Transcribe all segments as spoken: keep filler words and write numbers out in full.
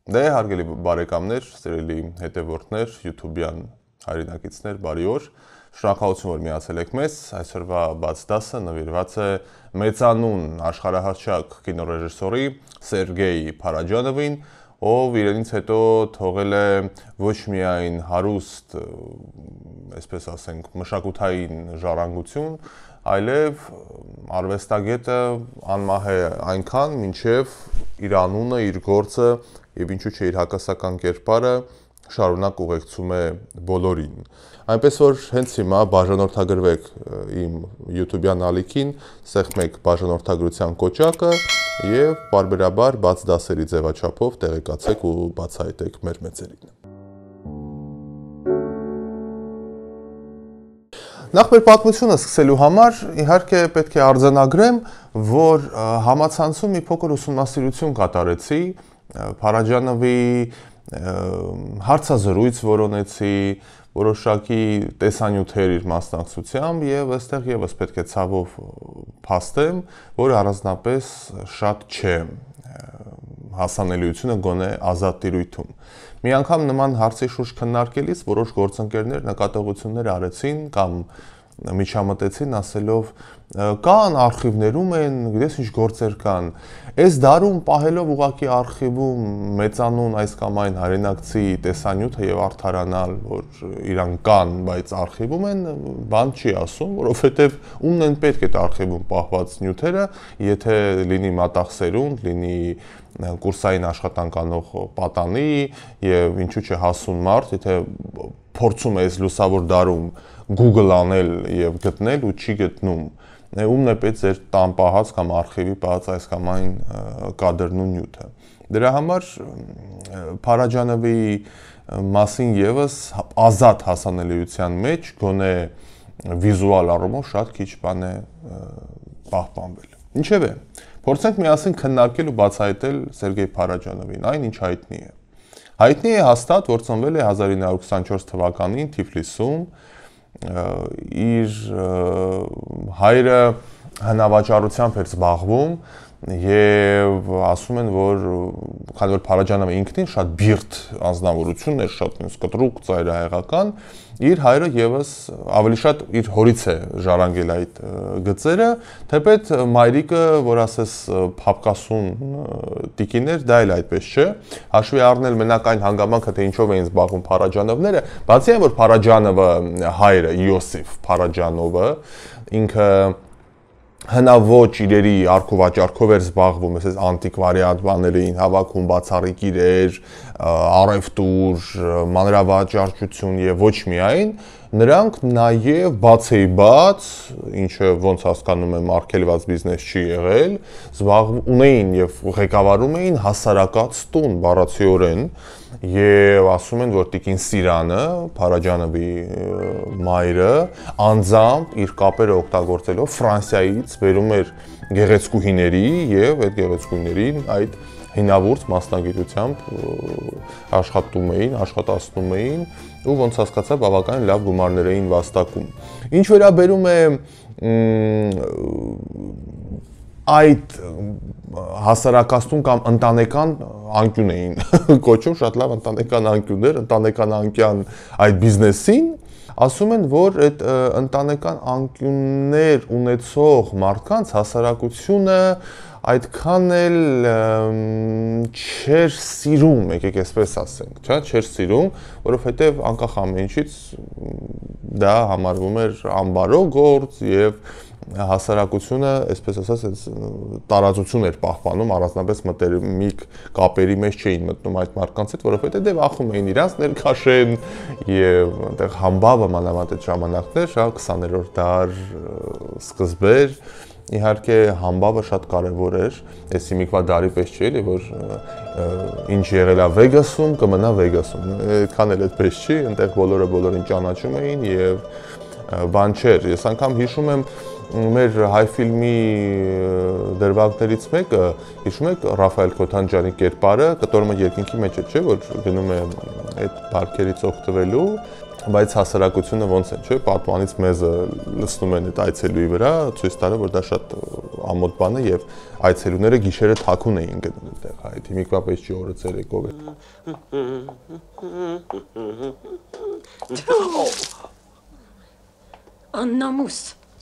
Դե հարգելի բարեկամներ, սիրելի հետևորդներ, YouTube-յան հայրենակիցներ, բարի օր։ Շնորհակալություն, որ միացել եք մեզ։ Այսօրվա բաց դասը նվիրված է մեծանուն աշխարհահռչակ կինոռեժիսորի Սերգեյ Փարաջանովին, ով իրենից հետո թողել է ոչ միայն հարուստ, այսպես ասենք, մշակութային ժառանգություն, այլև արվեստագետը անմահ է այնքան, մինչև իր անունը, իր գործը եւ ինչու՞ չէ իր հակասական կերպարը շարունակ ուղեկցում է բոլորին։ Այնպես որ հենց հիմա բաժանորդագրվեք իմ YouTube-յան ալիքին, սեղմեք բաժանորդագրության կոճակը եւ բարբերաբար բաց դասերի ձևաչափով տեղեկացեք ու բացահայտեք մեր մեծերին։ Նախ մեր պատմությունը սկսելու համար իհարկե պետք է արձանագրեմ, որ համացանցում մի փոքր ուսումնասիրություն կատարեցի, Փարաջանովի հարցազրույց որոնեցի, որոշակի տեսանյութեր իր մասնակցությամբ եւ այստեղ եւս պետք է ցավով փաստեմ, որ առանձնապես շատ չէ հասանելիությունը գոնե ազատ տիրույթում։ Մի անգամ նման հարցի շուրջ քննարկելիս որոշ գործընկերներ նկատողություններ արեցին կամ միջամտեցին ասելով կան արխիվներում են, գիտես ինչ գործեր կան, այս դարում պահելով ուղակի արխիվում մեծանուն այս կամ այն հայրենակցի տեսանյութը եւ արդարանալ, որ իրանք կան, բայց արխիվում են, բան չի ասում, որովհետեւ ումն են պետք է արխիվում պահված նյութերը, եթե լինի մատաղսերունդ, լինի կուրսային աշխատանք անող պատանի եւ ինչու՞ չէ հասուն մարդ, եթե փորձում է այս լուսավոր դարում Google անել եւ գտնել ու չի գտնում, ումն է պետք ձեր տան պահած կամ արխիվի պահած այս կամ այն կադրն ու նյութը։ Դրա համար Փարաջանովի մասին եւս ազատ հասանելիության մեջ գոնե վիզուալ առումով շատ քիչ բան է պահպանվել։ Ինչևէ, փորձենք միասին քննարկել ու բացահայտել Սերգեյ Փարաջանովին, այն ինչ հայտնի է։ Հայտնի է հաստատ, որ ծնվել է հազար ինը հարյուր ութսանչորս թվականին Թիֆլիսում, իր հայրը հնավաճառությամբ էր զբաղվում եւ ասում են, որ քանի որ Փարաջանովը ինքնին շատ բիրտ անձնավորություն էր, շատ կտրուկ ծայրահեղական, իր հայրը եւս ավելի շատ իր հորից է ժառանգել այդ գծերը, թեպետ մայրիկը, որ ասես փապկասուն տիկիներ, դա էլ այդպես չէ, հաշվի առնել մենակ այն հանգամանքը, թե ինչով էին զբաղվում Փարաջանովները, բացի այն, որ Փարաջանովը հայրը Յոսիֆ Փարաջանովը ինքը հնաոճ իրերի արքուվաճառքով էր զբաղվում, այսպես անտիկվարիատ բաներին հավաքում, բացառիկ իրեր, առևտուր, մանրավաճառչություն եւ ոչ միայն, նրանք նաեւ բացեի բաց, ինչը ոնց հասկանում եմ արգելված բիզնես չի եղել, զբաղվում ունեին եւ ղեկավարում էին հասարակած տուն բառացիորեն եւ ասում են, որ տիկին Սիրանը, Փարաջանովի մայրը, անձամբ իր կապերը օգտագործելով Ֆրանսիայից բերում էր գեղեցկուհիների եւ այդ գեղեցկուհիներին այդ հինավուրց մասնագիտությամբ աշխատում էին, աշխատացնում էին ու ոնց հասկացա բավականին լավ գումարներ էին վաստակում։ Ինչ վերաբերում է այդ հասարակացուն կամ ընտանեկան անկյուն էին կոչում, շատ լավ ընտանեկան անկյուններ, ընտանեկան անկյան այդ բիզնեսին, ասում են, որ այդ ընտանեկան անկյուններ ունեցող մարդկանց հասարակությունը այդքան էլ չէր սիրում, եկեք այսպես ասենք, չէ՞, չէր սիրում, որովհետև անկախ ամեն ինչից դա համարվում էր անբարո գործ եւ հասարակությունը, այսպես ասած, տարածություն էր պահպանում, առանձնապես մտերմիկ կապերի մեջ չէին մտնում այդ մարդկանց հետ, որովհետեւ դե վախում էին իրանց ներքաշեն եւ այնտեղ համբավը մանավանդ այդ ժամանակներ, հա քսաներորդ դար սկզբեր, իհարկե համբավը շատ կարեւոր էր, այսի միկվա դարի պես չէ, էլի որ ինչ եղել է Վեգասում, կմնա Վեգասում, այդքան էլ այդպես չի, այնտեղ բոլորը բոլորին ճանաչում էին եւ բան չէր։ Ես անգամ հիշում եմ մեր հայ ֆիլմի դրվագներից մեկը, հիշում եք Ռաֆայել Քոթանջյանի կերպարը, կտորումը երկինքի մեջ է, չէ, որ գնում է այդ բարքերից օգտվելու, բայց հասարակությունը ոնց է, չէ՞, պատմանից մեզը լցնում են այդ այցելուի վրա, ցույց տալը, որ դա շատ ամոթ բան է եւ այցելուները գիշերը թաքուն էին գնում այդտեղ, այդ հիմիկվա պես չի օրը ցերեկով է։ Աննամուս։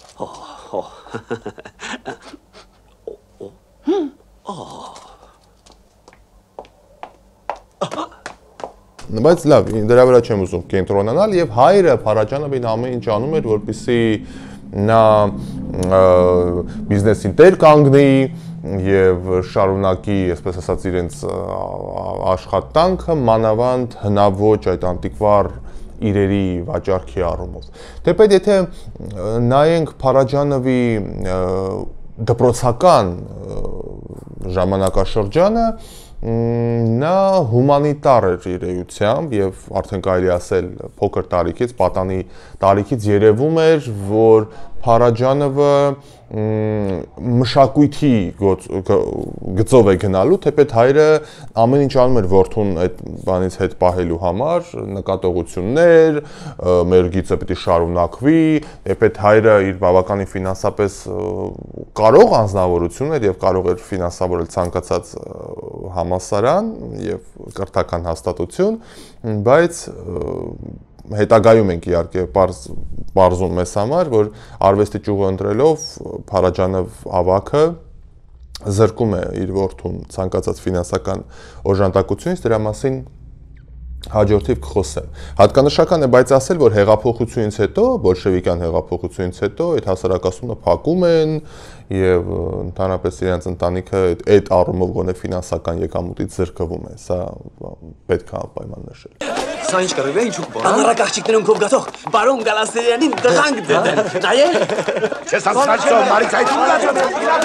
Բայց լավ, դրա վրա չեմ ուզում կենտրոնանալ եւ հայրը Փարաջանովին ամեն ինչ անում էր, որպեսզի նա բիզնեսին տեր կանգնի եւ շարունակի, այսպես ասած, իրենց աշխատանքը մանավանդ հնաոճ այդ անտիկվար իրերի վաճառքի առումով։ Թեպետ եթե նայենք Փարաջանովի դպրոցական ժամանակաշրջանը, նա հումանիտար էր իր էությամբ եւ արդեն կարելի ասել փոքր տարիքից, պատանի տարիքից երևում էր, որ Փարաջանովը մշակույթի գծով է գնալու, թեպետ հայրը ամեն ինչ անում էր որդուն այդ բանից հետ պահելու համար, նկատողություններ, մեր գիծը պետք է շարունակվի, թեպետ հայրը իր բավականին ֆինանսապես կարող անձնավորություն էր եւ կարող էր ֆինանսավորել ցանկացած համալսարան եւ կրթական հաստատություն, բայց հետագայում ենք իհարկե բարձում մեզ համար, որ արվեստի ճյուղը ընտրելով Փարաջանով ավագը զրկում է իր որդուն ցանկացած ֆինանսական օժանդակությունից, դրա մասին հաջորդիվ կխոսեմ։ Հատկանշական է բայց ասել, որ հեղափոխությունից հետո, բոլշևիկյան հեղափոխությունից հետո այդ հասարակությունը փակում են եւ ընդհանրապես իրենց ընտանիքը այդ առումով գոնե ֆինանսական եկամուտից զրկվում է։ Սա պետք է անպայման նշել։ Սա ինչ կռիվ է, ինչու կբարան։ Անհարակաղջիկներուն քով գաթող, բարոն Գալաստերյանին դղանք դեն, նայել։ Չես անցնացո, Մարից այդ ու գաթող։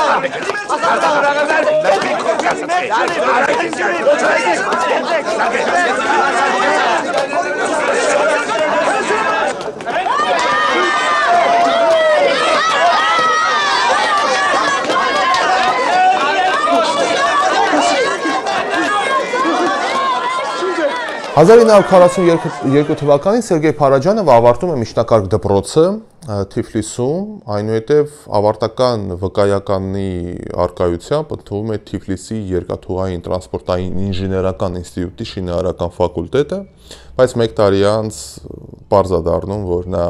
հազար ինը հարյուր քառասունյոթ թվականին Սերգեյ Փարաջանովը ավարտում է միջնակարգ դպրոցը Թիֆլիսում, այնուհետև ավարտական վկայականի առկայությամբ ընդունվում է Թիֆլիսի երկաթուղային տրանսպորտային ինժեներական ինստիտուտի շինարարական ֆակուլտետը, բայց մեկ տարի անց պարզ է դառնում, որ նա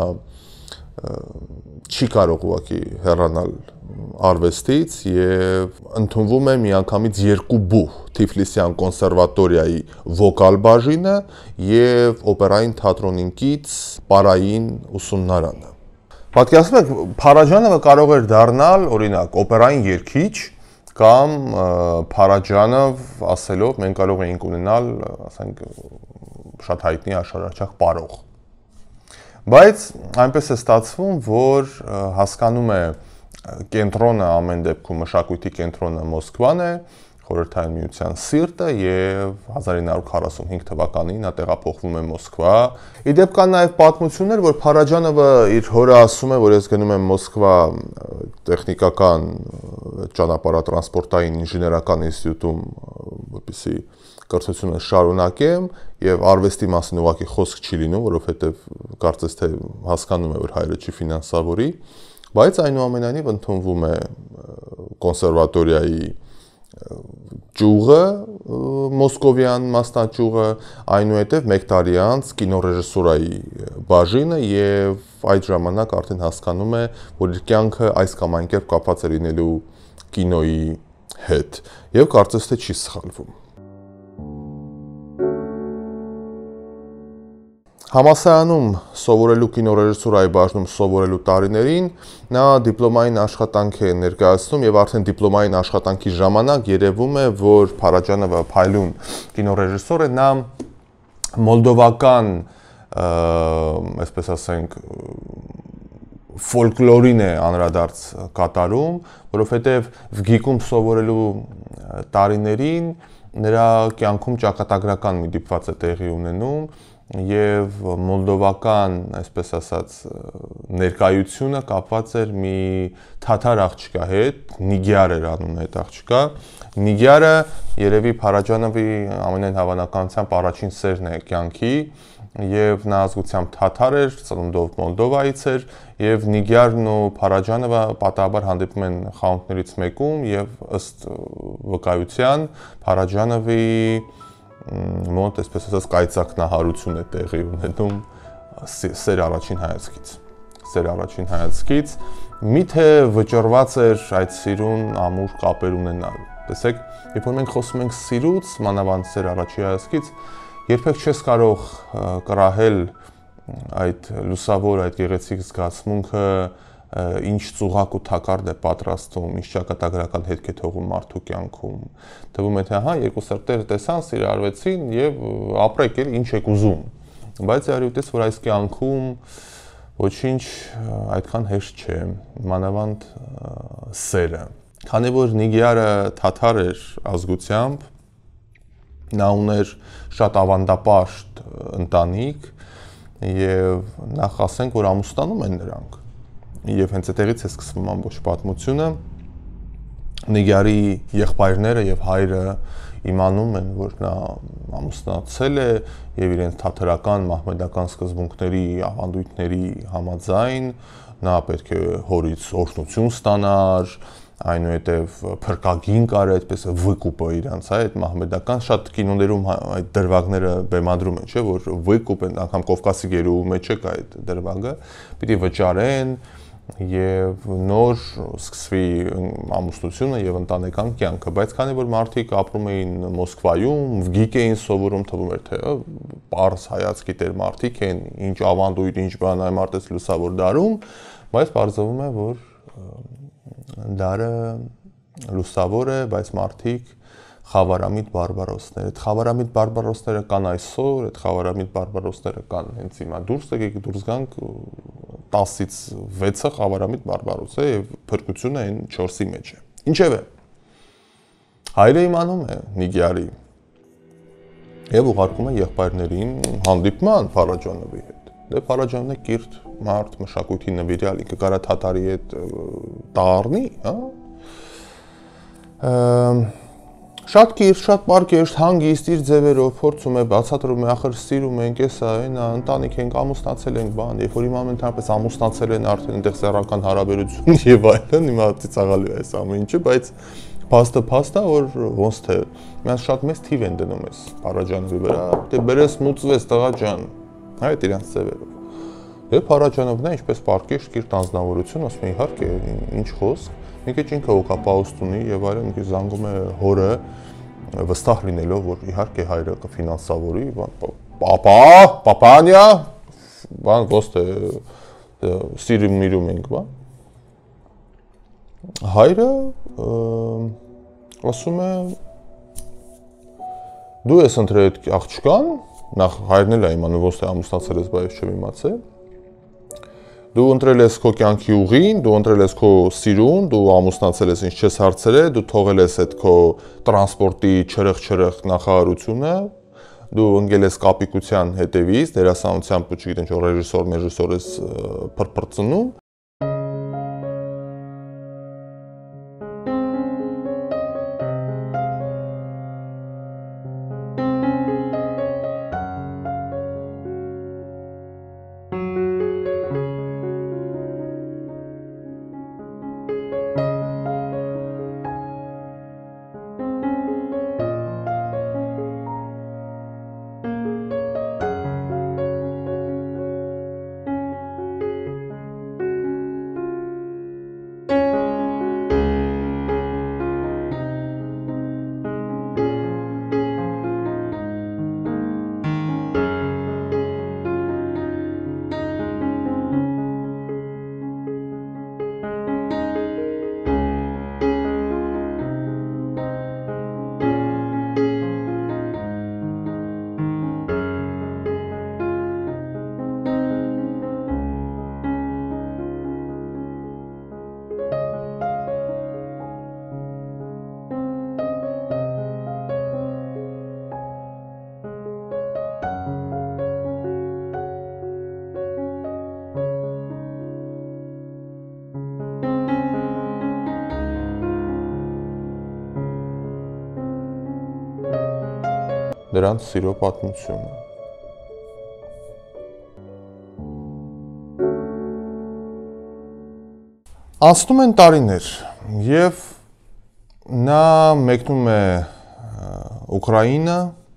չի կարող ուղղակի հեռանալ արվեստից եւ ընդունվում է միանգամից երկու բուհ Թիֆլիսյան կոնսերվատորիայի վոկալ բաժինը եւ օպերային թատրոնինքից պարային ուսումնարանը։ Պատկերացնում եք, Փարաջանովը կարող էր դառնալ, օրինակ, օպերային երգիչ կամ Փարաջանով ասելով մենք կարող էինք ունենալ, ասենք, շատ հայտնի աշխարհահռչակ պարող։ Բայց այնպես է ստացվում, որ հասկանում է կենտրոնը ամեն դեպքում մշակույթի կենտրոնը Մոսկվան է, Խորհրդային Միության սիրտը եւ հազար ինը հարյուր քառասունհինգ թվականին նա տեղափոխվում է Մոսկվա։ Իդեպ կան նաեւ պատմություններ, որ Փարաջանովը իր հորը ասում է, որ ես գնում եմ Մոսկվա տեխնիկական ճանապարհատրանսպորտային ինժեներական ինստիտուտում, որպեսզի կրթությունը շարունակեմ եւ արվեստի մասին ուղղակի խոսք չի լինում, որովհետեւ կարծես թե հասկանում է, որ հայրը չի ֆինանսավորի, բայց այնուամենայնիվ ընդունվում է կոնսերվատորիայի ճյուղը, մոսկովյան մասնաճյուղը, այնուհետև մեկ տարի անց կինոռեժիսուրայի բաժինը եւ այդ ժամանակ արդեն հասկանում է, որ իր կյանքը այս կամ այն կերպ կապված է լինելու կինոյի հետ եւ կարծես թե չի սխալվում։ Համալսարանում սովորելու կինոռեժիսուրայի բաժնում սովորելու տարիներին նա դիպլոմային աշխատանք է ներկայացնում եւ արդեն դիպլոմային աշխատանքի ժամանակ երևում է, որ Փարաջանովը փայլուն կինոռեժիսոր է, նա մոլդովական, այսպես ասենք, ֆոլկլորին է անդրադարձ կատարում, որովհետեւ Վգիկում սովորելու տարիներին նրա կյանքում ճակատագրական մի դիպված է տեղի ունենում եւ մոլդովական, այսպես ասած, ներկայությունը կապված էր մի թաթար աղջկա հետ, Նիգյար էր անունը այդ աղջկա։ Նիգյարը երևի Փարաջանովի ամենայն հավանականությամբ առաջին սերն է կյանքի եւ նա ազգությամբ թաթար էր, ծնունդով Մոլդովայից էր եւ Նիգյարն ու Փարաջանովը պատահաբար հանդիպում են խանութներից մեկում եւ ըստ վկայության Փարաջանովի մոտ այսպես ասած կայծակնահարություն է տեղի ունենում սեր առաջին հայացքից սեր առաջին հայացքից միթե վճռված էր այդ սիրուն ամուր կապեր ունենալ տեսեք երբ որ մենք խոսում ենք սիրուց մանավանդ սեր առաջի հայացքից երբեք չես կարող կռահել այդ լուսավոր այդ գեղեցիկ զգացմունքը ինչ ծուղակ ու թակարդ է պատրաստում, ինչ ճակատագրական հետք է թողում մարդու կյանքում։ Թվում է թե ահա երկու սրտեր տեսան, սիրարվեցին եւ ապրեք էլ ինչ եք ուզում։ Բայց արյուտես որ այս կյանքում ոչինչ այդքան հեշտ չէ, մանավանդ սերը։ Քանի որ Նիգյարը թաթար էր ազգությամբ, նա ուներ շատ ավանդապաշտ ընտանիք եւ նախ ասենք որ ամուսնանում են նրանք եւ հենց այդտեղից է սկսվում ամբողջ պատմությունը Նիգյարի եղբայրները եւ հայրը իմանում են որ նա ամուսնացել է եւ իրենց թաթարական մահմեդական սկզբունքների ավանդույթների համաձայն նա պետք է հորից օրհնություն ստանար այնուհետև փրկագին կար այդպես վկուպը իրանց այդ մահմեդական շատ կինոներում այդ դրվագները բեմադրում են չէ որ վկուպ են անգամ Կովկասի գերու մեջ է կա այդ դրվագը պիտի վճարեն եւ նոր սկսվի ամուսնությունը եւ ընտանեկան կյանքը բայց քանի որ մարդիկ ապրում էին Մոսկվայում վգիկ էին սովորում թվում էր թե պարզ հայացքի տեր մարդիկ են ինչ ավանդույթ ինչ բան այ մարդես լուսավոր դարում բայց բարձվում է որ դարը լուսավոր է, բայց մարդիկ խավարամիտ բարբարոսներ։ Այդ խավարամիտ բարբարոսները կան այսօր, այդ խավարամիտ բարբարոսները կան հենց հիմա դուրս եկեք դուրս գանք տասից վեցը խավարամիտ բարբարոս է եւ փրկությունը այն չորսի մեջ է։ Ինչևէ հայրը իմանում է Նիգյարի եւ ուղարկում է եղբայրներին հանդիպման Փարաջանովի հետ։ Դե Փարաջանովն է կիրթ մարդ մշակույթի նվիրյալ, ինքը կարա թաթարի հետ տառնի, հա։ Շատ կիրթ, շատ պարկեշտ, հանգիստ իր ձևերով փորձում է, բացատրում է, ախր սիրում ենք, էսա, այնա, ընտանիք ենք, ամուսնացել ենք, բան, երբ որ իմանում են թարպես ամուսնացել են արդեն այնտեղ սեռական հարաբերություն եւ այլն, հիմա ծիծաղալու է այս ամեն ինչը, բայց փաստը փաստ է, որ ոնց թե միած շատ մեծ թիվ են դնում էս Փարաջանովի վրա, դե բերես մուծվես տղա ջան, այդ իրանց ձևերով։ Եվ Փարաջանովն է ինչպես պարկեշտ կիրթ անձնավորություն, ասում է իհարկե, ինչ խոսք, մի քիչ ինքը հոգապահոստ ունի եւ այլն, մի քիչ զանգում է հորը վստահ լինելով, որ իհարկե հայրը կֆինանսավորի, պապա, պապանյա, բան ոնց թե սիրում միրում ենք, բան։ Հայրը ասում է դու ես ընտրել այդ աղջկան, նախ հայրն էլ է իմանում ոնց թե ամուսնացել ես, բայց չեմ իմացել։ Դու ընտրել ես քո կյանքի ուղին, դու ընտրել ես քո սիրուն, դու ամուսնացել ես, ինչ չես հարցրել, դու թողել ես այդ քո տրանսպորտի չրխ-չրխ նախարարությունը, դու ընկել ես կապիկության հետևից, դերասանությամբ ու չգիտեմ ինչ ռեժիսոր, մեժիսոր ես փրփրծնում։ Դրանց սիրո պատմությունը։ Անցնում են տարիներ եւ նա մեկնում է Ուկրաինա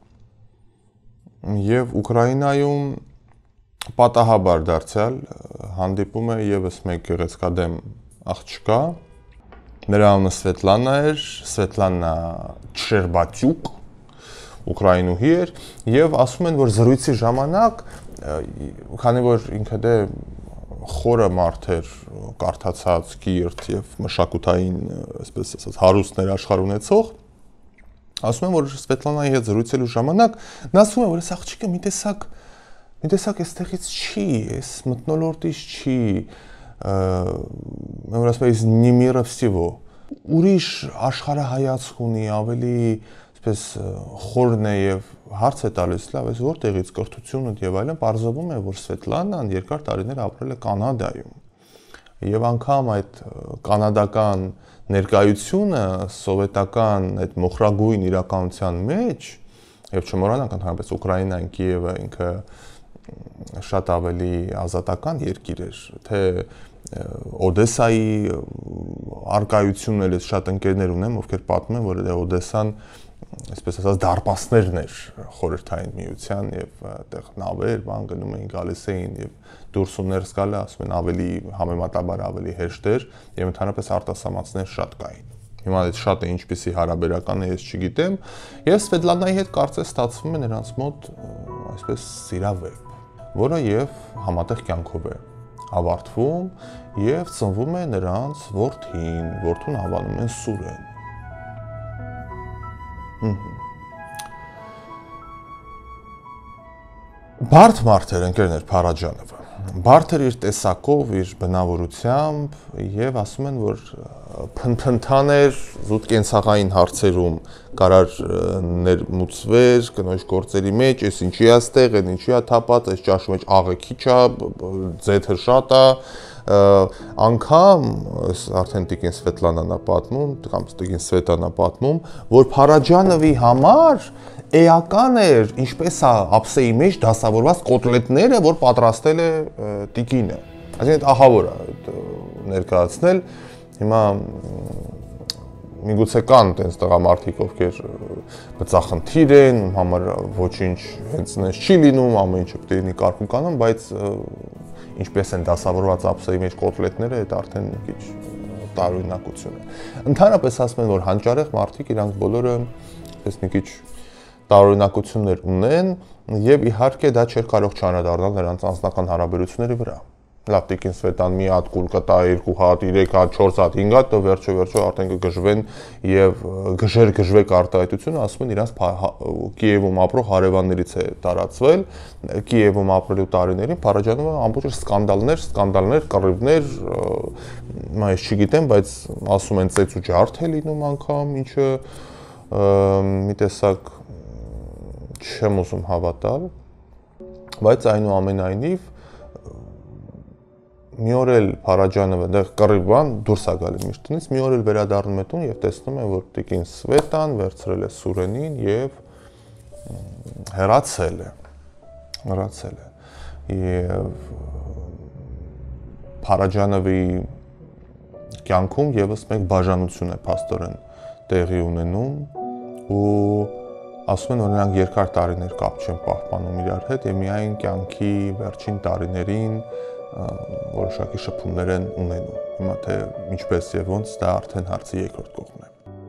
եւ Ուկրաինայում պատահաբար դարձյալ հանդիպում է եւս մեկ գեղեցկադեմ աղջկա, նրա անունը Սվետլանա էր, Սվետլանա Չերբատյուկ, ուկրաինուհի էր եւ ասում են, որ զրույցի ժամանակ, քանի որ ինքը դե խորը մարդ էր, կարդացած, կիրթ եւ մշակութային, այսպես ասած, հարուստներ աշխարհ ունեցող, ասում են, որ Սվետլանայի հետ զրույցելու ժամանակ նա ասում է, որ այս աղջիկը մի տեսակ մի տեսակ այստեղից չի, այս մթնոլորտից չի, մենք ասում ենք, не мира всего, ուրիշ աշխարհայացք ունի, ավելի այսպես խորն է եւ հարց է տալիս, լավ, այս որտեղից կրթությունը եւ այլն, բարձրանում է, որ Սվետլանան երկար տարիներ ապրել է Կանադայում։ Եվ անգամ այդ կանադական ներկայությունը սովետական այդ մոխրագույն իրականության մեջ, եւ չմոռանանք ընդհանրապես Ուկրաինան, Կիևը ինքը շատ ավելի ազատական երկիր էր, թե Օդեսայի արկայությունն էլ շատ ընկերներ ունեմ, ովքեր պատմում են, որ Օդեսան, այսպես ասած, դարպասներն էր խորհրդային միության եւ այդտեղ նավեր, բան գնում էին, գալիս էին եւ դուրս ու ներս գալը, ասում են, ավելի համեմատաբար ավելի հեշտ էր եւ ընդհանրապես արտասահմանցներ շատ կային։ Հիմա այդ շատ է ինչպիսի հարաբերական է, ես չգիտեմ, եւ Սվետլանայի հետ կարծես ստացվում է նրանց մոտ այսպես սիրավեպ, որը եւ համատեղ կյանքով է ավարտվում եւ ծնվում է նրանց որդին, որդուն անվանում են Սուրեն։ Բարդ մարդ էր, ընկերներ, Փարաջանովը։ Բարդ էր իր տեսակով, իր բնավորությամբ եւ ասում են, որ փնփնթան էր զուտ կենցաղային հարցերում կարար ներմուծվեր կնոջ գործերի մեջ, այս ինչի է ստեղ, այն ինչի է թափած, այս ճաշու մեջ աղեքի չա, ձեթը շատ է, անգամ արդեն Տիկին Սվետլանան է պատմում, կամ Տիկին Սվետանա պատմում, որ Փարաջանովի համար էական էր, ինչպես է ափսեի մեջ դասավորված կոտլետները, որ պատրաստել է Տիկինը։ Այսինքն ահավոր է ներկայացնել։ Հիմա միգուցե կան տենց տղամարդիկ, ովքեր բծախնդիր են, համար ոչինչ հենց նենց չի լինում, ամեն ինչը պետք է լինի կարգուն կանոն, բայց ինչպես են դասավորված ափսեի մեջ կոտլետները, դա արդեն մի քիչ տարօրինակություն է։ Ընդհանրապես ասում են, որ հանճարեղ մարդիկ իրանք բոլորը այս մի քիչ տարօրինակություններ ունեն եւ իհարկե դա չէր կարող չանդրադառնալ նրանց անձնական հարաբերությունների վրա։ Լավ, Տիկին Սվետան մի հատ կուլ կտա, երկու հատ, երեք հատ, չորս հատ, հինգ հատ, તો վերջո վերջո արդեն կգժվեն եւ գժեր գժվեք արտահայտությունը, ասում են իրանց Կիևում ապրող հարևաններից է տարածվել, Կիևում ապրելու տարիներին Փարաջանովը ամբողջ սկանդալներ, սկանդալներ, կռիվներ, ես չգիտեմ, բայց ասում են ծեծ ու ջարդ է լինում անգամ, ինչը մի տեսակ չեմ ուզում հավատալ, բայց այնուամենայնիվ մի օր էլ Փարաջանովը դեռ կռիվան դուրս է գալի միշտ տնից, մի օր էլ վերադառնում է տուն եւ տեսնում է, որ Տիկին Սվետան վերցրել է Սուրենին եւ հեռացել է։ Հեռացել է։ Եվ Փարաջանովի կյանքում եւս մեկ բաժանություն է փաստորեն տեղի ունենում ու ասում են, որ նրանք երկար տարիներ կապ չեն պահպանում իրար հետ եւ միայն կյանքի վերջին տարիներին որոշակի շփումներ են ունենում։ Հիմա թե ինչպես եւ ոնց դա արդեն հարցի երկրորդ կողմն է։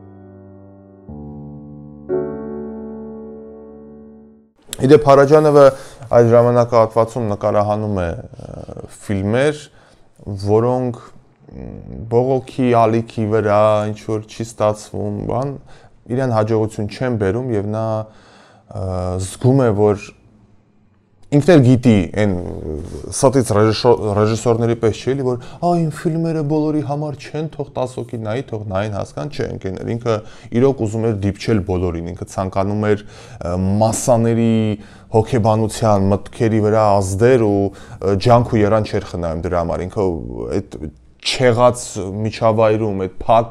Իդեպ Փարաջանովը այդ ժամանակահատվածում նկարահանում է ֆիլմեր, որոնք բողոքի ալիքի վրա ինչ որ չի ստացվում, բան իրեն հաջողություն չեն բերում եւ նա զգում է, որ ինքն էլ գիտի այն սատից ռեժիսորների պես չի էլի, որ այ իմ ֆիլմերը բոլորի համար չեն, թող տասը հոգի նայի, թող նային հասկան, չէ, ընկերներ, ինքը իրոք ուզում էր դիպչել բոլորին, ինքը ցանկանում էր մասսաների հոգեբանության մտքերի վրա ազդեր ու ջանք ու երան չէր խնայում դրա համար, ինքը այդ չեղած միջավայրում, այդ փակ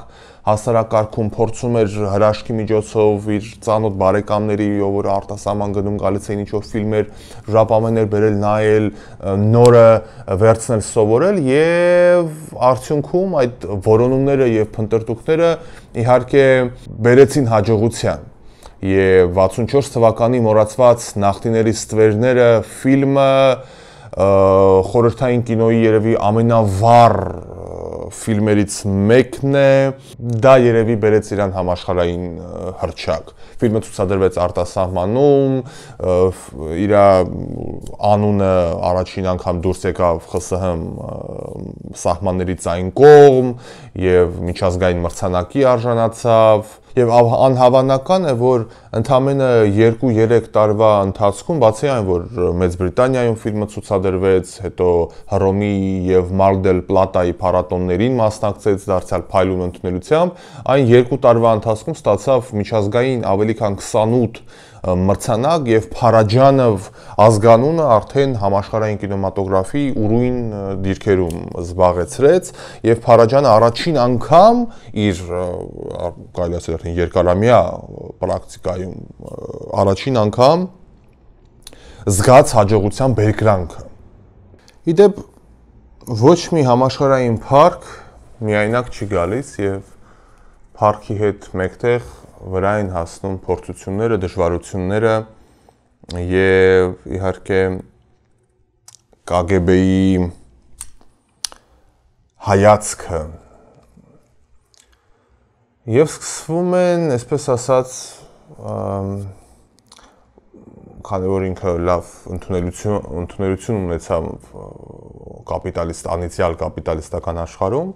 հասարակարգում փորձում էր հրաշքի միջոցով իր ծանոթ բարեկամների, ով որ արտասահման գնում գալիս էին ինչ-որ ֆիլմեր, ժապավեններ բերել, նայել, նորը վերցնել, սովորել եւ արդյունքում այդ որոնումները եւ փնտրտուքները իհարկե բերեցին հաջողության։ Եվ վաթսունչորս թվականի մոռացված նախնիների ստվերները ֆիլմը խորհրդային կինոյի երևի ամենավառ ֆիլմերից մեկն է, դա երևի բերեց իրան համաշխարհային հռչակ։ Ֆիլմը ցուցադրվեց արտասահմանում, իր անունը առաջին անգամ դուրս եկավ ԽՍՀՄ սահմաններից այն կողմ եւ միջազգային մրցանակի արժանացավ։ Եվ անհավանական է, որ ընդամենը երկու-երեք տարվա ընթացքում, բացի այն, որ Մեծ Բրիտանիայում ֆիլմը ցուցադրվեց, հետո Հռոմի եւ Mar del Plata-ի փառատոներին մասնակցեց, դարձյալ փայլուն ընդունելությամբ, այն երկու տարվա ընթացքում ստացավ միջազգային ավելի քան քսանութ մրցանակ եւ Փարաջանով ազգանունը արդեն համաշխարհային կինեմատոգրաֆի ուրույն դիրքերում զբաղեցրեց եւ Փարաջանը առաջին անգամ իր կարելի ասել արդեն երկարամյա պրակտիկայում առաջին անգամ զգաց հաջողության բերկրանքը։ Իդեպ ոչ մի համաշխարհային փառք միայնակ չի գալիս եւ փառքի հետ մեկտեղ վրա են հասնում փորձությունները, դժվարությունները եւ իհարկե Կ Գ B-ի հայացքը եւ սկսվում են, այսպես ասած, քանի որ ինքը լավ ընդունելություն ընդունելություն ունեցավ կապիտալիստ անիցիալ կապիտալիստական աշխարհում,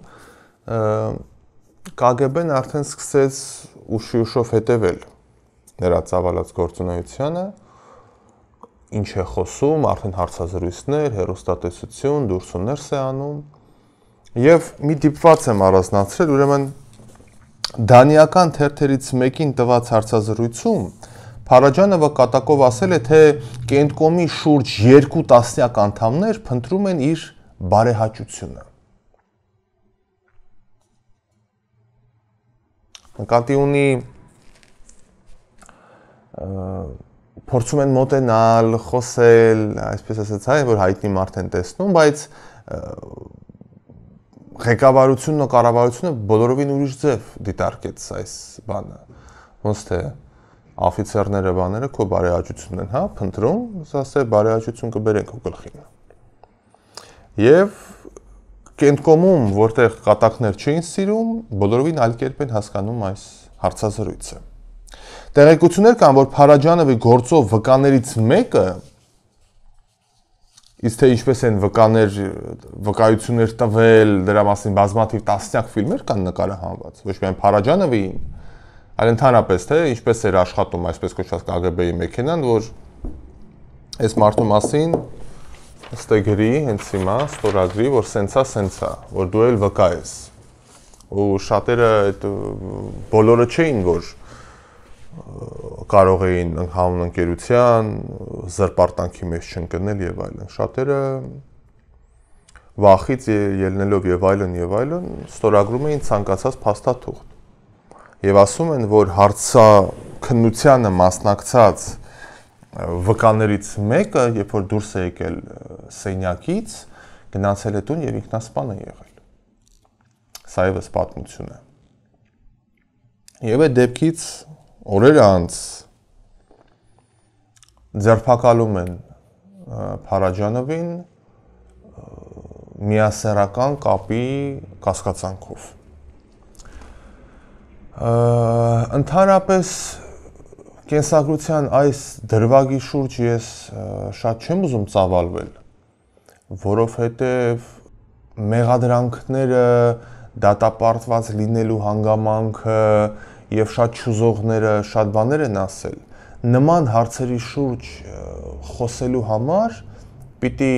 Կ Գ B-ն արդեն սկսեց ուշի-ուշով հետևել նրա ծավալած գործունեությանը, ինչ է խոսում, արդեն հարցազրույցներ, հեռուստատեսություն, դուրս ու ներս է անում եւ մի դիպված եմ առանձնացրել, ուրեմն դանիական թերթերից մեկին տված հարցազրույցում Փարաջանովը կատակով ասել է, թե Կենտկոմի շուրջ երկու տասնյակ անդամներ փնտրում են իր բարեհաճությունը։ Նկատի ունի փորձում են մոտենալ, խոսել, այսպես ասած, հայ, որ հայտնի մարդ են տեսնում, բայց ղեկավարությունն ու կառավարությունը բոլորովին ուրիշ ձև դիտարկեց այս բանը։ Ոնց թե աֆիցերները բաները քո բարեհաճությունն են, հա, փնտրում, ասե բարեհաճություն կբերենք քո գլխին։ Եվ Կենտկոմում, որտեղ կատակներ չէին սիրում, բոլորովին այլ կերպ են հասկանում այս հարցազրույցը։ Տեղեկություններ կան, որ Փարաջանովի գործով վկաներից մեկը, իսկ թե ինչպես են վկաներ, վկայություններ տվել, դրա մասին բազմաթիվ տասնյակ ֆիլմեր կան նկարահանված, ոչ միայն Փարաջանովին, այլ ընդհանրապես թե ինչպես էր աշխատում այսպես կոչված Կ Գ B-ի մեքենան, որ այս մարդու մասին ստեգրի հենց հիմա ստորագրի, որ սենցա սենցա, որ դու էլ վկա ես։ Ու շատերը այդ բոլորը չէին, որ կարող էին հանուն ընկերության, զրպարտանքի մեջ չընկնել եւ այլն։ Շատերը վախից ելնելով եւ այլն եւ այլն ստորագրում էին ցանկացած փաստաթուղթ։ Եվ ասում են, որ հարցաքննությանը մասնակցած վկաներից մեկը, երբ որ դուրս է եկել սենյակից, գնացել է տուն եւ ինքնասպան է եղել։ Սա եւս պատմություն է։ Եվ այդ դեպքից օրեր անց ձերբակալում են Փարաջանովին միասեռական կապի կասկածանքով։ Ընդհանրապես կենսագրության այս դրվագի շուրջ ես շատ չեմ ուզում ծավալվել, որովհետև մեղադրանքները, դատապարտված լինելու հանգամանքը եւ շատ չուզողները շատ բաներ են ասել։ Նման հարցերի շուրջ խոսելու համար պիտի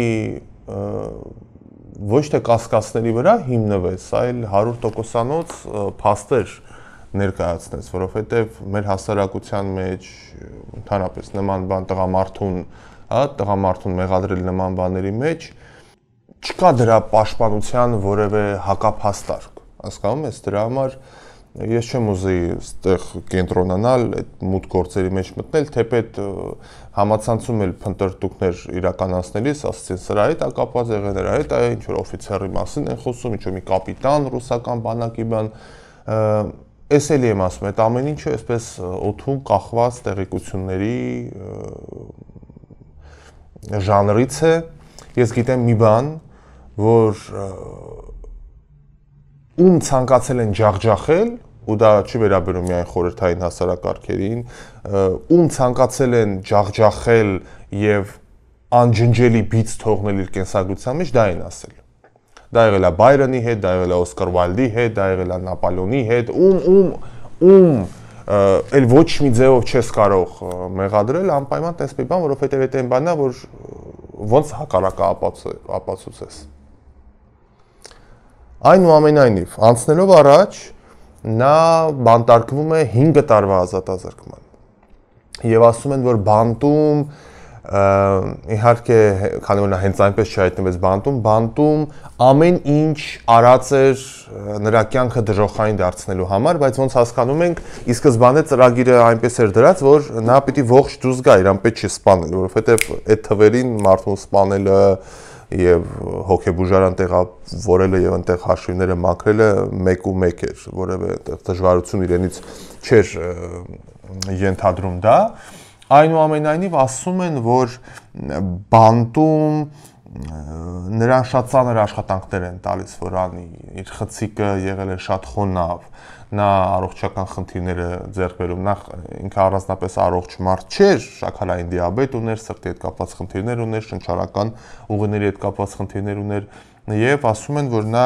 ոչ թե կասկածների վրա հիմնվես, այլ հարյուր տոկոսանոց փաստեր ներկայացնես, որովհետև մեր հասարակության մեջ ընդհանրապես նման բան տղամարդուն, հա, տղամարդուն մեղադրել նման բաների մեջ չկա դրա պաշտպանության որևէ հակափաստարկ։ Հասկանում ես, դրա համար ես չեմ ուզի այդտեղ կենտրոնանալ, այդ մութ գործերի մեջ մտնել, թեպետ համացանցում էլ փնտրտուքներ իրականացնելիս, ասացին սրա հետ է կապված եղել, նրա հետ է ինչ որ օֆիցերի մասին են խոսում, ինչ որ մի կապիտան ռուսական բանակի բան, էս էլի եմ ասում, այդ ամեն ինչը այսպես օդում կախված տեղեկությունների ժանրից է, ես գիտեմ մի բան, որ ում ցանկացել են ջախջախել, ու դա չի վերաբերում միայն խորհրդային հասարակարգերին, ում ցանկացել են ջախջախել եւ անջնջելի բիծ թողնել իր կենսագրության մեջ, դա են ասել։ Դա եղել է Բայրոնի հետ, դա եղել է Օսկար Վայլդի հետ, դա եղել է Նապոլեոնի հետ, ում ում ում էլ ոչ մի ձևով չես կարող մեղադրել անպայման տես մի բան, որովհետեւ այդ այն բանն է, որ ոնց հակառակը ապացուցես։ Այնուամենայնիվ, անցնելով առաջ, նա բանտարկվում է հինգ տարվա ազատազրկման։ Եվ ասում են, որ բանտում, իհարկե, քանի որ նա հենց այնպես չհայտնվեց բանտում, բանտում ամեն ինչ արած էր նրա կյանքը դժոխային դարձնելու համար, բայց ոնց հասկանում ենք, ի սկզբանե ծրագիրը այնպես էր դրած, որ նա պիտի ողջ դուրս գա, իրան պետք չի սպանել, որովհետև այդ թվերին մարդուն սպանելը եւ հոգեբուժարան տեղավորելը եւ այնտեղ հաշիվները մաքրելը մեկ ու մեկ էր, որևէ այնտեղ դժվարություն իրենից չէր ենթադրում դա։ Այնուամենայնիվ ասում են, որ բանտում նրան շատ ծանր աշխատանքներ են տալիս, որ անի, իր խցիկը եղել է շատ խոնավ, նա առողջական խնդիրներ է ձեռք բերում, նա ինքը առանձնապես առողջ մարդ չէր, շաքարային դիաբետ ուներ, սրտի հետ կապված խնդիրներ ուներ, շնչառական ուղիների հետ կապված խնդիրներ ուներ, եւ ասում են, որ նա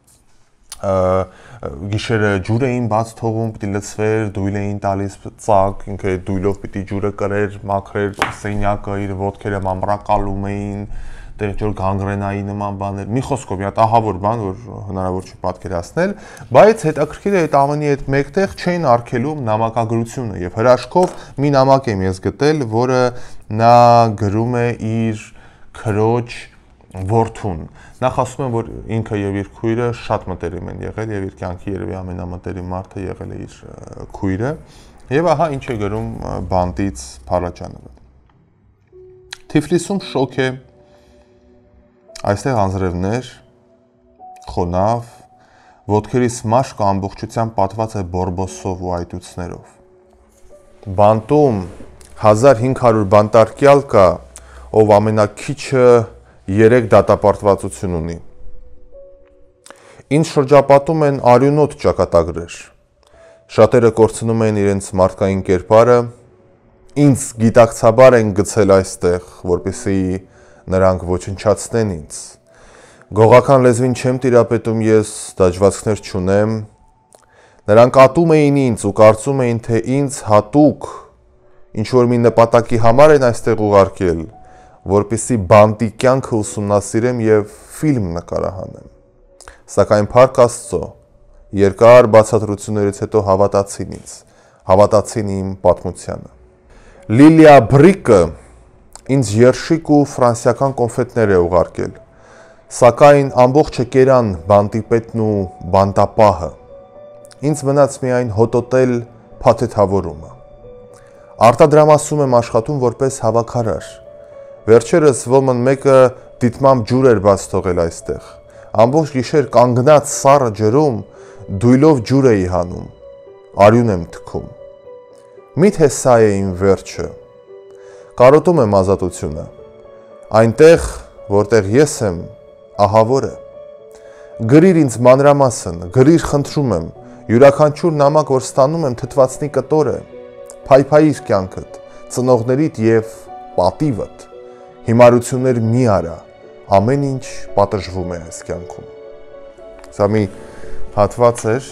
գիշերը ջուր էին բաց թողում, պիտի լցվեր, դույլ էին տալիս ծակ, ինքը դույլով պիտի ջուրը կրեր, մաքրեր սենյակը, իր ոտքերը մամրակալում էին, տեղ որ գանգրենայի նման բաներ, մի խոսքով, մի հատ ահավոր բան, որ հնարավոր չի պատկերացնել, բայց հետաքրքիր է այդ ամենի հետ մեկտեղ չէին արգելում նամակագրությունը եւ հրաշքով մի նամակ եմ ես գտել, որը նա գրում է իր քրոջ որդուն։ Նախ ասում են, որ ինքը եւ իր քույրը շատ մտերիմ են եղել եւ իր կյանքի երևի ամենամտերիմ մարդը եղել է իր քույրը եւ ահա ինչ է գրում բանտից Փարաջանովը։ Թիֆլիսում շոկ է, այստեղ անձրևներ, խոնավ, ոտքերիս մաշկը ամբողջությամբ պատված է բորբոսով ու այտուցներով։ Բանտում հազար հինգ հարյուր բանտարկյալ կա, ով ամենակիչը երեք դատապարտվածություն ունի։ Ինձ շրջապատում են արյունոտ ճակատագրեր։ Շատերը կորցնում են իրենց մարդկային կերպարը, ինձ գիտակցաբար են գցել այստեղ, որպեսզի նրանք ոչնչացնեն ինձ։ Գողական լեզվին չեմ տիրապետում ես, դաջվածքներ չունեմ։ Նրանք ատում էին ինձ ու կարծում էին, թե ինձ հատուկ ինչ-որ մի նպատակի համար են այստեղ ուղարկել, որպեսզի բանտի կյանքը ուսումնասիրեմ եւ ֆիլմ նկարահանեմ։ Սակայն Փառք Աստծո, երկար բացատրություններից հետո հավատացին ինձ, հավատացին իմ պատմությանը։ Լիլիա Բրիկը ինձ երշիկ ու ֆրանսիական կոնֆետներ է ուղարկել, սակայն ամբողջը կերան բանտի պետն ու բանտապահը։ Ինձ մնաց միայն հոտոտել փաթեթավորումը։ Արտադրամասում եմ աշխատում որպես հավաքարար։ Վերջերս ոմն մեկը դիտմամբ ջուր էր բաց թողել այստեղ։ Ամբողջ գիշեր կանգնած սառը ջրում դույլով ջուր էի հանում, արյուն եմ թքում։ Միթե սա է իմ վերջը։ Կարոտում եմ ազատությունը։ Այնտեղ, որտեղ ես եմ, ահավոր է։ Գրիր ինձ մանրամասն, գրիր խնդրում եմ, յուրաքանչյուր նամակ, որ ստանում եմ, թթվածնի կտոր է, փայփայիր կյանքդ, ծնողներիդ եւ պատիվդ։ Հիմարություններ մի արա, ամեն ինչ պատժվում է այս կյանքում։ Սա մի հատված էր,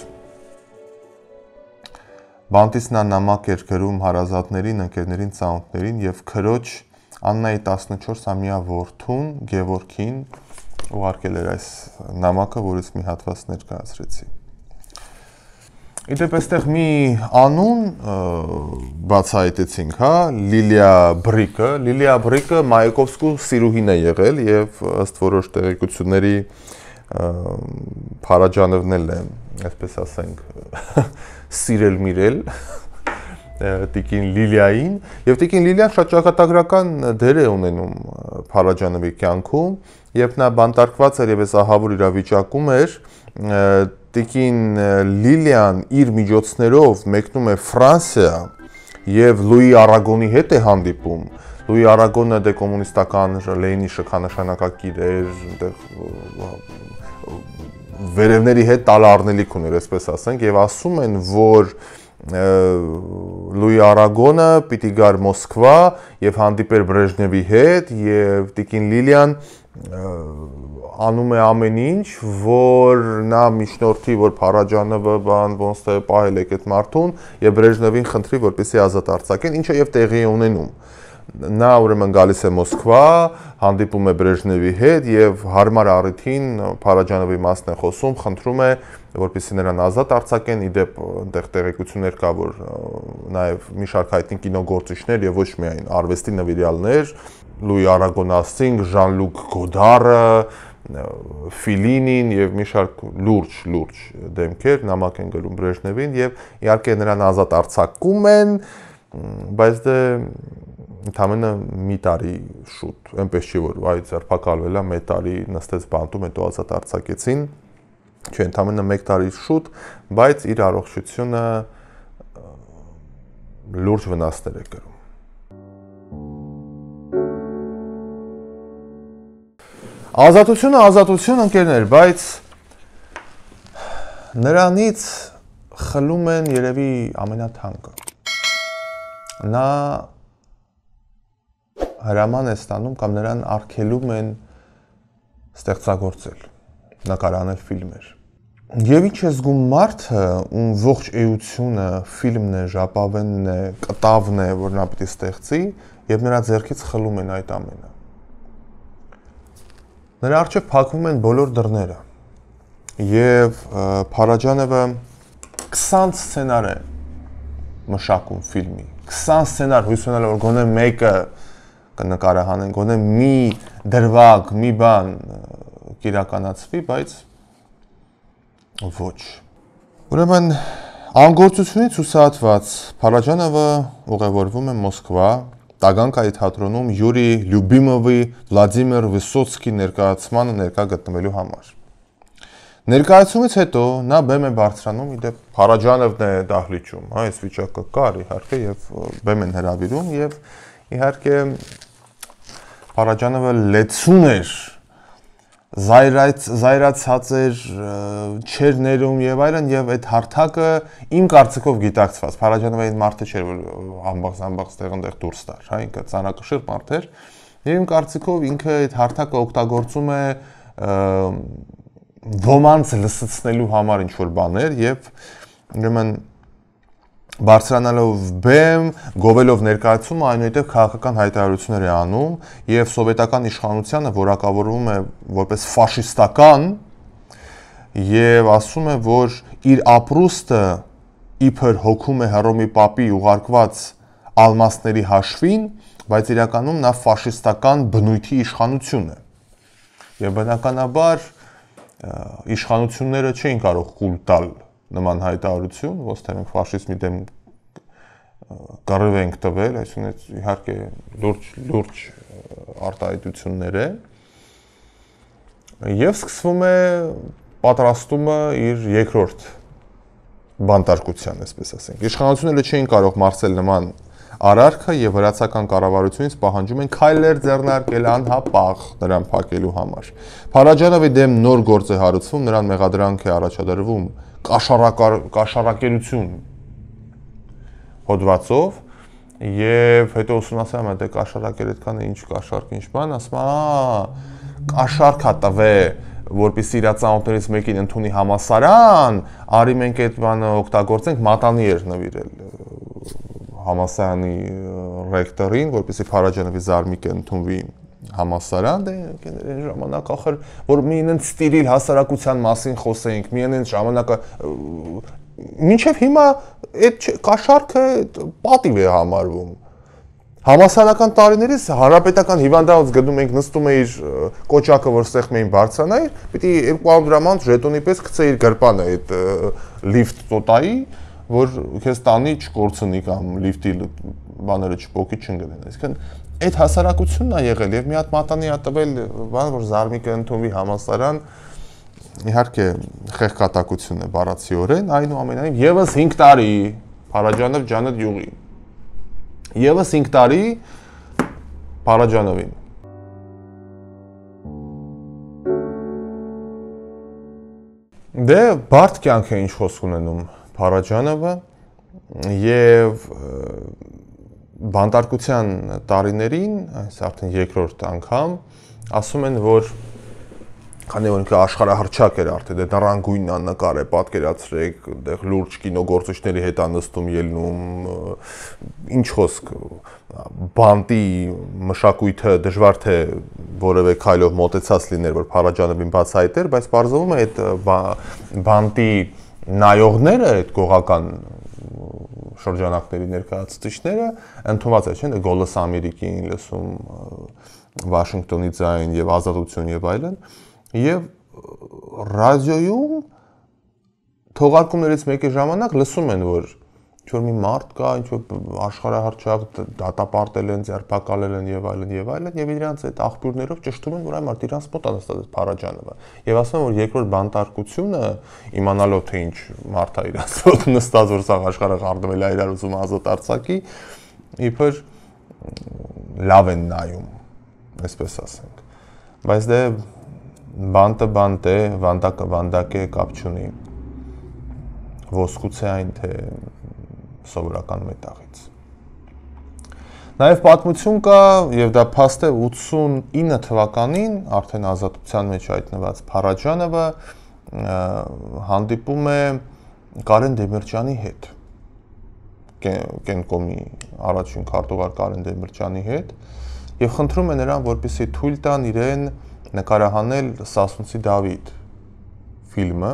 բանտից նա նամակ էր գրում հարազատներին, ընկերներին, ծանոթներին եւ քրոջ Աննայի տասնչորսամյա որդուն Գևորգին ուղարկել էր այս նամակը, որից մի հատված ներկայացրեցի։ Իդեպ այստեղ մի անուն բացահայտեցինք, հա, Լիլիա Բրիկը, Լիլիա Բրիկը Մայակովսկու սիրուհին է եղել եւ ըստ որոշ տեղեկությունների Փարաջանովն էլ է, այսպես ասենք, սիրել միրել Տիկին Լիլիային, եւ Տիկին Լիլիան շատ ճակատագրական դեր է ունենում Փարաջանովի կյանքում, երբ նա բանտարկված էր եւ այս ահավոր իրավիճակում էր, Տիկին Լիլիան իր միջոցներով մեկնում է Ֆրանսիա եւ Լուի Արագոնի հետ է հանդիպում։ Լուի Արագոնը դե կոմունիստական Լենինի շքանշանակակիր էր, այնտեղ վերևների հետ տալառնելիք ուներ, այսպես ասենք, եւ ասում են, որ Լուի Արագոնը պիտի գար Մոսկվա եւ հանդիպեր Բրեժնևի հետ եւ Տիկին Լիլիան անում է ամեն ինչ, որ նա միջնորդի, որ Փարաջանովը բան ոնց թե պահել եք այդ մարդուն եւ Բրեժնևին խնդրի, որպեսզի ազատ արձակեն, ինչը եւ տեղի է ունենում։ Նա ուրեմն գալիս է Մոսկվա, հանդիպում է Բրեժնևի հետ եւ հարմար առիթին Փարաջանովի մասն է խոսում, խնդրում է, որպեսզի նրան ազատ արձակեն, իդեպ այնտեղ տեղեկություններ կա, որ նաեւ մի շարք հայտնի կինոգործիչներ եւ ոչ միայն արվեստի նվիրյալներ, Լուի Արագոնասին, Ժան-Լուկ Գոդարը, Ֆիլինին եւ մի շարք լուրջ լուրջ դեմքեր նամակ են գրում Բրեժնևին եւ իհարկե նրան ազատ արձակում են, բայց դե ընդամենը մի տարի շուտ, այնպես չի որ այ ձերբակալվել է, մեկ տարի նստեց բանտում, հետո ազատ արձակեցին, չէ, ընդամենը մեկ տարի շուտ, բայց իր առողջությունը լուրջ վնասներ է կրում։ Ազատությունը, ազատություն ընկերներ, բայց նրանից խլում են երևի ամենաթանկը։ Նա հրաման է ստանում կամ նրան արգելում են ստեղծագործել, նկարանել ֆիլմեր։ Եվ ինչ է զգում մարդը, ում ողջ էությունը ֆիլմն է, ժապավենն է, կտավն է, որ նա պիտի ստեղծի, եւ նրա ձեռքից խլում են այդ ամենը։ Նրա առջև փակվում են բոլոր դռները։ Եվ Փարաջանովը քսան սցենար է մշակում ֆիլմի։ քսան սցենար, հույս ունենալով որ գոնե մեկը կնկարահանեն, գոնե մի դրվագ, մի բան կիրականացվի, բայց ոչ։ Ուրեմն անգործությունից հուսահատված Փարաջանովը ուղևորվում է Մոսկվա, Տագանկայի թատրոնում Յուրի Լյուբիմովի Վլադիմիր Վիսոցկի ներկայացմանը ներկա գտնվելու համար։ Ներկայացումից հետո նա բեմ է բարձրանում, իդեպ Փարաջանովն է դահլիճում, հա, այս վիճակը կար իհարկե եւ բեմ են հրավիրում եւ իհարկե Փարաջանովը լեցուն էր, զայրաց զայրացած էր, չեր ներում եւ այլն եւ այդ հարթակը իմ կարծիքով գիտակցված։ Փարաջանովը այն մարդը չէր, որ ամբողջ ամբողջ տեղնտեղ դուրս տար, հա, ինքը ծանրակշիռ մարդ էր եւ իմ կարծիքով ինքը այդ հարթակը օգտագործում է ոմանց լսեցնելու համար ինչ որ բաներ եւ ուրեմն բարձրանալով բեմ, գովելով ներկայացումը, այնուհետև քաղաքական հայտարարություններ է անում եւ սովետական իշխանությանը որակավորվում է որպես ֆաշիստական եւ ասում է, որ իր ապրուստը իբր հոգում է Հռոմի Պապի ուղարկված ալմաստների հաշվին, բայց իրականում նա ֆաշիստական բնույթի իշխանություն է։ Եվ բնականաբար իշխանությունները չէին կարող կուլ տալ նման հայտարարություն, ոչ թե մենք ֆաշիզմի դեմ կռիվ ենք տվել, այսինքն իհարկե լուրջ լուրջ արտահայտություններ է եւ սկսվում է պատրաստումը իր երկրորդ բանտարկության, այսպես ասենք։ Իշխանությունները չէին կարող մարսել նման արարքը եւ վրացական կառավարությունից պահանջում են քայլեր ձեռնարկել անհապաղ նրան փակելու համար։ Փարաջանովի դեմ նոր գործ է հարուցվում, նրան մեղադրանք է առաջադրվում կաշառակերություն հոդվածով եւ հետո ուսումնասիրում է դե կաշառակեր այդքանը ինչ կաշառք ինչ բան, ասում է, կաշառք է տվե, որպեսզի իր ծանոթներից մեկին ընդունի համասարան, արի մենք այդ բանը օգտագործենք, մատանի էր նվիրել համասարանի ռեկտորին, որպեսզի Փարաջանովի զարմիկը ընդունվի համասարան, դե այն ժամանակ ախր որ մի ինձ ստիրիլ հասարակության մասին խոսեինք, մի ինձ ժամանակը մինչև հիմա այդ կաշառքը պատիվ է համարվում։ Համասարական տարիներից հանրապետական հիվանդանոց գնում ենք նստում էիր կոճակը, որ ստեղում էին բարձրանայր, պիտի երկու հարյուր դրամանց ժետոնի պես գցեիր գրպանը այդ լիֆտ տոտայի, որ քեզ տանի չկորցնի կամ լիֆտի բաները չփոքի չընկնեն։ Այսինքն այդ հասարակությունն է եղել եւ մի հատ մատանի ա տվել, բան որ Զարմիկը ընդունվի համասարան, իհարկե խեղկատակություն է բառացիորեն, այնուամենայնիվ եւս հինգ տարի Փարաջանով Ջանետ յուղի։ Եվս հինգ տարի Փարաջանովին։ Դե բարդ կյանք է ինչ խոսք ունենում Փարաջանովը եւ բանտարկության տարիներին, այս արդեն երկրորդ անգամ, ասում են, որ քանի որ ինքը աշխարհահռչակ էր արդեն, դե նռանգույնն աննկար է, պատկերացրեք, այնտեղ լուրջ կինոգործիչների հետ անստում ելնում, ինչ խոսք, բանտի մշակույթը դժվար թե որևէ քայլով մոտեցած լիներ, որ Փարաջանովին բացահայտեր, բայց բարձրանում է այդ բանտի նայողները, այդ գողական շրջանակների ներկայացուցիչները ընդունված է, չէ՞, Գոլս Ամերիկին լսում, Վաշինգտոնի ձայն եւ Ազատություն եւ այլն, եւ ռադիոյում թողարկումներից մեկի ժամանակ լսում են, որ ինչ-որ մի մարդ կա, ինչ-որ աշխարհահռչակ դատապարտել են, ձերբակալել են եւ այլն եւ այլն, եւ իրանց այդ աղբյուրներով ճշտում են, որ այ մարդ իրանց մոտ է նստած Փարաջանովը։ Եվ ասում են, որ երկրորդ բանտարկությունը, իմանալով թե ինչ մարդ է իրանց մոտ նստած, որ սա աշխարհը խառնվել է իրար ուզում Ազատ Արցակի, իբր լավ են նայում, այսպես ասենք։ Բայց դե բանտը բանտ է, վանդակը վանդակ է, կապ չունի։ Ոսկուց է այն, թե սովորական մետաղից։ Նաև պատմություն կա, եւ դա փաստ է ութսունինը թվականին, արդեն ազատության մեջ հայտնված Փարաջանովը հանդիպում է Կարեն Դեմիրճյանի հետ։ Կենկոմի առաջին քարտուղար Կարեն Դեմիրճյանի հետ, եւ խնդրում է նրան, որպեսզի թույլ տան իրեն նկարահանել Սասունցի Դավիթ ֆիլմը,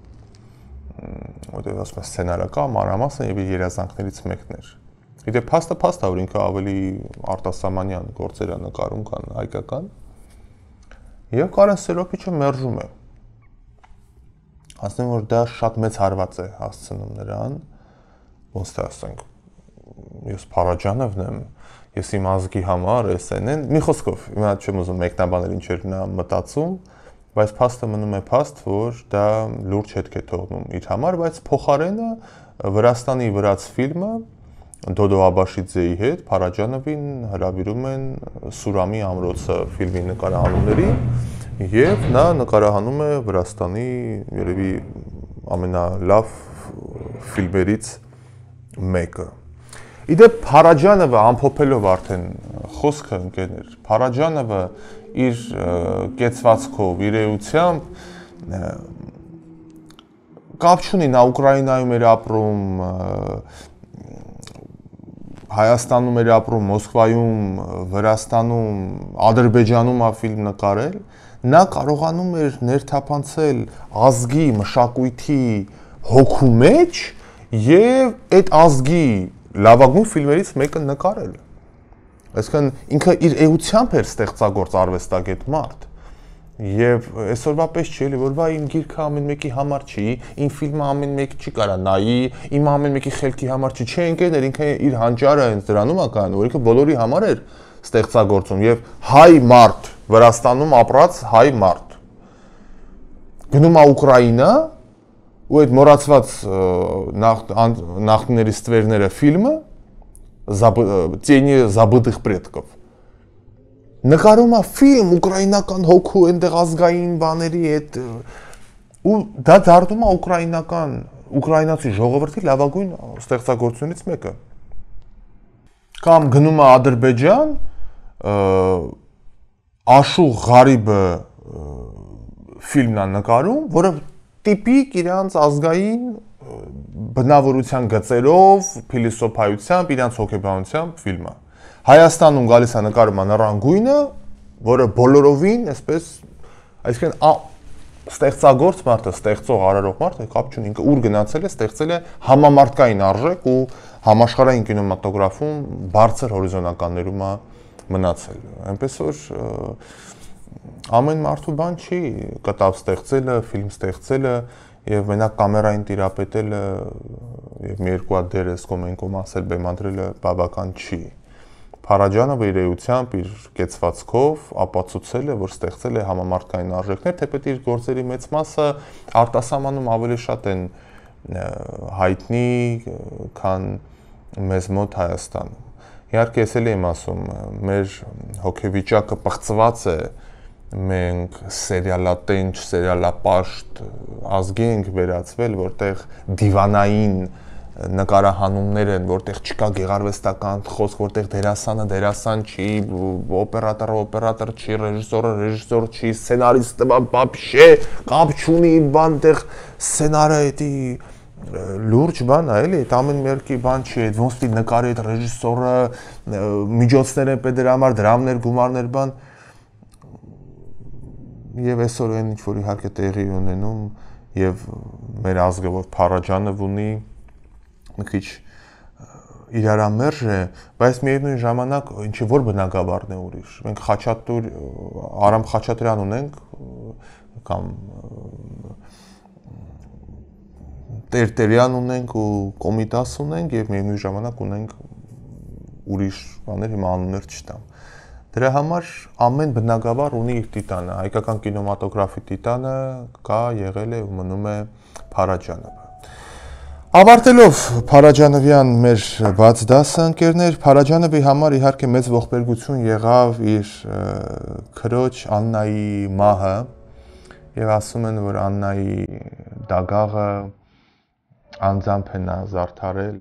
որտեղ ասում է սցենարը կա, մանրամասն եւ իր երազանքներից մեկն էր։ Իդե փաստը փաստ է, որ ինքը ավելի արտասահմանյան գործեր է նկարում, քան հայկական։ Եվ Կարեն Սերոպիչը մերժում է։ Ասում որ դա շատ մեծ հարված է հասցնում նրան, ոնց թե ասենք, ես Փարաջանովն եմ, ես իմ ազգի համար, ես են, մի խոսքով, հիմա չեմ ուզում մեկնաբանել ինչեր նա մտածում, բայց փաստը մնում է փաստ, որ դա լուրջ հետք է թողնում իր համար, բայց փոխարենը Վրաստանի վրաց ֆիլմը Դոդո Աբաշիձեի հետ Փարաջանովին հրավիրում են Սուրամի ամրոցը ֆիլմի նկարահանումների եւ նա նկարահանում է Վրաստանի երևի ամենալավ ֆիլմերից մեկը։ Իդեպ Փարաջանովը ամփոփելով արդեն խոսքը ընկերներ, Փարաջանովը իր կեցվածքով, իր էությամբ կապ չունի, նա Ուկրաինայում էր ապրում, Հայաստանում էր ապրում, Մոսկվայում, Վրաստանում, Ադրբեջանում ա ֆիլմ նկարել, նա կարողանում էր ներթափանցել ազգի, մշակույթի հոգու մեջ եւ այդ ազգի լավագույն ֆիլմերից մեկը նկարել։ Այսինքն ինքը իր էությամբ էր ստեղծագործ արվեստագետ մարդ։ Եվ այսօրվա պես չի էլի, որ բա իմ գիրքը ամեն մեկի համար չի, իմ ֆիլմը ամեն մեկ չի կարա նայի, իմ ամեն մեկի խելքի համար չի, չէ ընկերներ, ինքը իր հանճարը հենց դրանում է կայանում, որ ինքը բոլորի համար էր ստեղծագործում եւ հայ մարդ, Վրաստանում ապրած հայ մարդ։ Գնում է Ուկրաինա ու այդ մոռացված նախնիների ստվերները ֆիլմը «Тени забытых предков» նկարում է ֆիլմ ուկրաինական հոգու, այնտեղ ազգային բաների հետ ու դա դառնում է ուկրաինական, ուկրաինացի ժողովրդի լավագույն ստեղծագործությունից մեկը։ Կամ գնում է Ադրբեջան, Աշուղ Ղարիբը ֆիլմն է նկարում, որը տիպիկ իրանց ազգային բնավորության գծերով, փիլիսոփայությամբ, իրանց հոգեբանությամբ ֆիլմ է։ Հայաստանում գալիս է նկարում է նռանգույնը, որը բոլորովին, այսպես, այսինքն ստեղծագործ մարդը, ստեղծող արարող մարդը կապ չունի, ինքը ուր գնացել է, ստեղծել է համամարտկային արժեք ու համաշխարհային կինեմատոգրաֆում բարձր հորիզոնականներում է մնացել։ Այնպես որ ամեն մարդու բան չի կտավ ստեղծելը, ֆիլմ ստեղծելը եւ մենակ կամերային տիրապետելը եւ մի երկու հատ դեր էս կոմենկոմ ասել բեմադրելը բավական չի։ Փարաջանովը իր էությամբ, իր կեցվածքով ապացուցել է, որ ստեղծել է համամարտկային արժեքներ, թեպետ իր գործերի մեծ մասը արտասահմանում ավելի շատ են հայտնի, քան մեզ մոտ Հայաստանում։ Իհարկե, ես էլ եմ ասում, մեր հոգեվիճակը պղծված է, մենք սերիալատենչ, սերիալապաշտ ազգի ենք վերածվել, որտեղ դիվանային նկարահանումներ են, որտեղ չկա գեղարվեստական խոսք, որտեղ դերասանը դերասան չի, օպերատորը օպերատոր չի, ռեժիսորը ռեժիսոր չի, սցենարիստը բաբշե կապ չունի, բան տեղ սցենարը էդի լուրջ բան է, էլի, այդ ամեն մերկի բան չի, այդ ոնց պիտի նկարի այդ ռեժիսորը, միջոցներ են պետք դրա համար, դրամներ, գումարներ, բան եւ այսօր այն ինչ որ իհարկե տեղի ունենում եւ մեր ազգը որ Փարաջանով ունի մի քիչ իրարամերժ է, բայց միևնույն ժամանակ ինչի որ բնակավարն է ուրիշ։ Մենք Խաչատուր, Արամ Խաչատրյան ունենք կամ Տերտերյան ունենք ու Կոմիտաս ունենք եւ միևնույն ժամանակ ունենք ուրիշ բաներ, հիմա անուններ չտամ։ Դրա համար ամեն բնակավար ունի իր տիտանը, հայկական կինեմատոգրաֆի տիտանը կա, եղել է ու մնում է Փարաջանովը։ Ավարտելով Փարաջանովյան մեր բաց դասը ընկերներ, Փարաջանովի համար իհարկե մեծ ողբերգություն եղավ իր քրոջ Աննայի մահը եւ ասում են, որ Աննայի դագաղը անձամբ է նա զարդարել։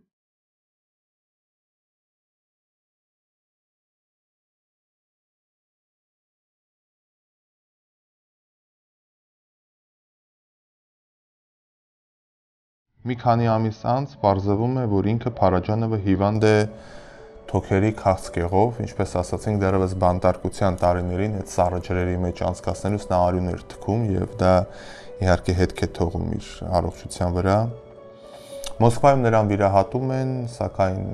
Մի քանի ամիս անց պարզվում է, որ ինքը Փարաջանովը հիվանդ է թոքերի քաղցկեղով, ինչպես ասացինք, դեռևս բանտարկության տարիներին այդ սառը ջրերի մեջ անցկացնելուց նա արյուն էր թքում եւ դա իհարկե հետք է թողում իր առողջության վրա։ Մոսկվայում նրան վիրահատում են, սակայն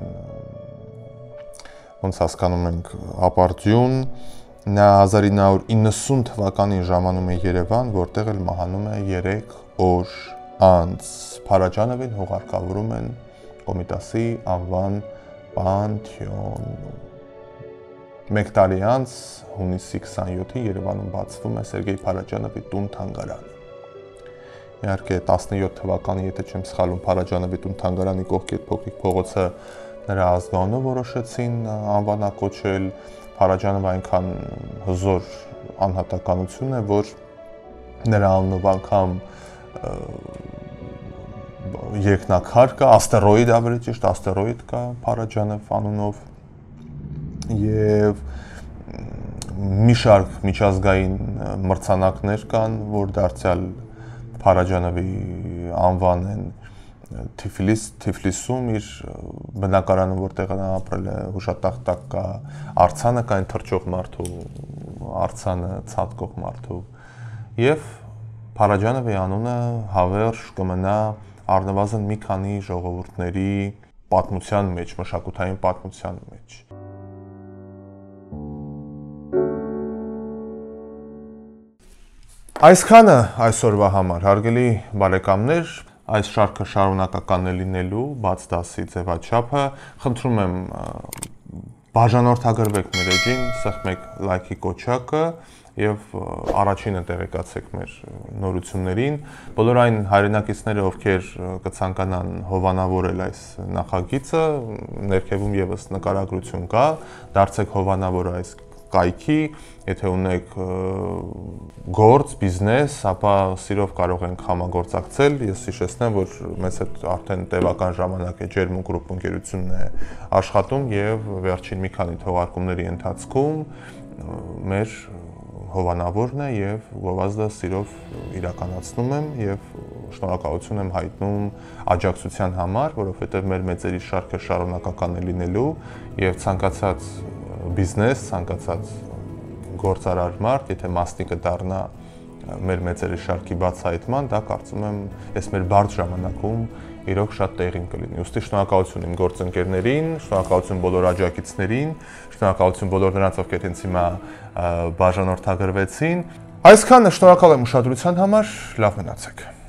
ոնց հասկանում ենք ապարդյուն, նա հազար ինը հարյուր իննսուն թվականին ժամանում է Երևան, որտեղ էլ մահանում է երեք օր անց։ Փարաջանովին հուղարկավորում են Կոմիտասի անվան պանթեոնում։ Մեկ տարի անց հունիսի քսանյոթին Երևանում բացվում է Սերգեյ Փարաջանովի տուն-թանգարանը։ Իհարկե տասնյոթ թվականին, եթե չեմ սխալվում, Փարաջանովի տուն-թանգարանի կողքի այդ փոքրիկ փողոցը նրա ազգանունով որոշեցին անվանակոչել։ Փարաջանովը այնքան հզոր անհատականություն է, որ նրա անունով անգամ երկնակարգ կա, աստերոիդ ավելի ճիշտ, աստերոիդ կա Փարաջանով անունով եւ մի շարք միջազգային մրցանակներ կան, որ դարձյալ Փարաջանովի անվան են Թիֆլիս, Թիֆլիսում իր բնակարանը, որտեղ նա ապրել է, հուշատախտակ կա, արձանը կա, այն թռչող մարդու, արձանը ցատկող մարդու եւ Փարաջանովի անունը հավերժ կմնա առնվազն մի քանի ժողովուրդների պատմության մեջ, մշակութային պատմության մեջ։ Այսքանը այսօրվա համար, հարգելի բարեկամներ, այս շարքը շարունակական է լինելու բաց դասի ձևաչափը, խնդրում եմ բաժանորդագրվեք մեր էջին, սեղմեք լայքի կոչակը եւ առաջինը տեղեկացեք մեր նորություններին։ Բոլոր այն հայրենակիցները, ովքեր կցանկանան հովանավորել այս նախագիծը, ներքևում եւս նկարագրություն կա, դարձեք հովանավոր այս կայքի, եթե ունեք գործ, բիզնես, ապա սիրով կարող ենք համագործակցել։ Ես հիշեցնեմ, որ մեզ հետ արդեն տևական ժամանակ է Ջերմուկ գրուպ ընկերությունն է աշխատում եւ վերջին մի քանի թողարկումների ընթացքում մեր հովանավորն է եւ գովազդը սիրով իրականացնում եմ եւ շնորհակալություն եմ հայտնում աջակցության համար, որովհետեւ մեր մեծերի շարքը շարունակական է լինելու եւ ցանկացած բիզնես, ցանկացած գործարար մարդ, եթե մասնիկը դառնա մեր մեծերի շարքի բացահայտման, դա կարծում եմ, ես մեր բարդ ժամանակում իրոք շատ տեղին կլինի։ Ուստի շնորհակալություն իմ գործընկերներին, շնորհակալություն բոլոր աջակիցներին, շնորհակալություն բոլոր նրանց, ովքեր հենց հիմա բաժանորդագրվեցին։ Այսքանը, շնորհակալ եմ ուշադրության համար, լավ մնացեք։